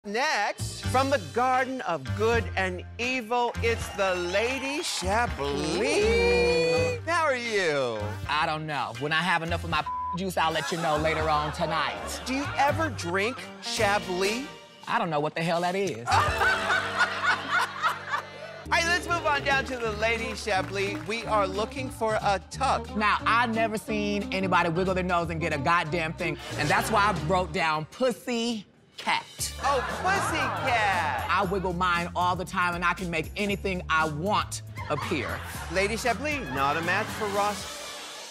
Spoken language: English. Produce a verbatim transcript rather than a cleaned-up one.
Next, from the Garden of Good and Evil, it's the Lady Chablis. How are you? I don't know. When I have enough of my juice, I'll let you know later on tonight. Do you ever drink Chablis? I don't know what the hell that is. All right, let's move on down to the Lady Chablis. We are looking for a tuck. Now, I've never seen anybody wiggle their nose and get a goddamn thing, and that's why I wrote down pussy cat. Oh, pussycat. I wiggle mine all the time, and I can make anything I want appear. Lady Chablis, not a match for Ross